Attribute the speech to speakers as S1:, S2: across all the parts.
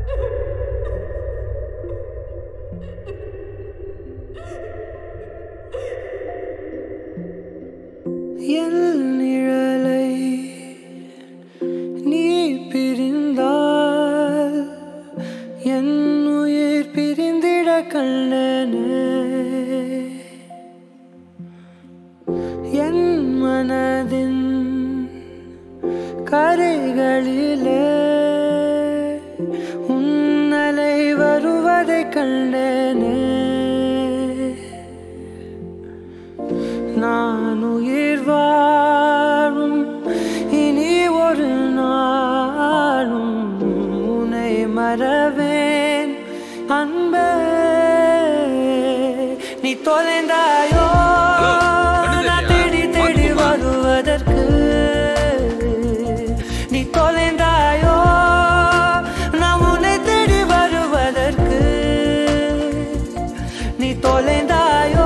S1: என் நிழலை நீ பிரிந்தால் என் உயிர் பிரிந்திட கண்டனே. என் மனதின் கரைகளிலே உன்னலை வருவதை கண்டனே. நான் உயிர் வாழும் இனி ஒரு நாளும் உன்னை மறவேன் அன்பே. நீ தொலைந்தாயோ நான் தேடி தேடி வருவதற்கு. நீ தொலைந்தாயோ நான் உன்னை தேடி வருவதற்கு. நீ தொலைந்தாயோ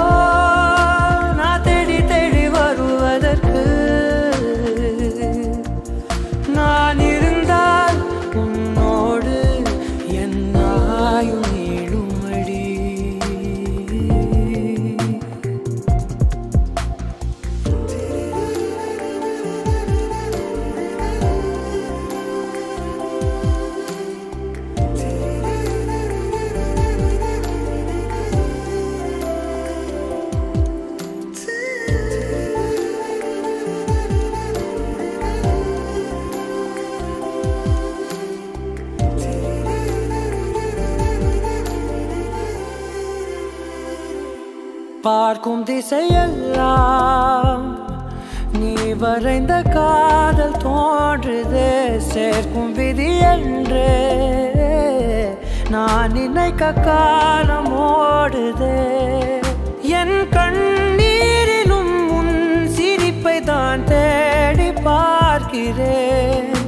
S1: நான் இருந்தால் உன்னோடு என் ஆயுள் நீளுமடி. பார்க்கும் திசையெல்லாம் நீ வரைந்த காதல் தோன்றுதே. சேர்க்கும் விதி என்றே நான் நினைக்க காலம் ஓடுதே. என் கண்ணீரிலும் உன் சிரிப்பை தான் தேடி பார்க்கிறேன்.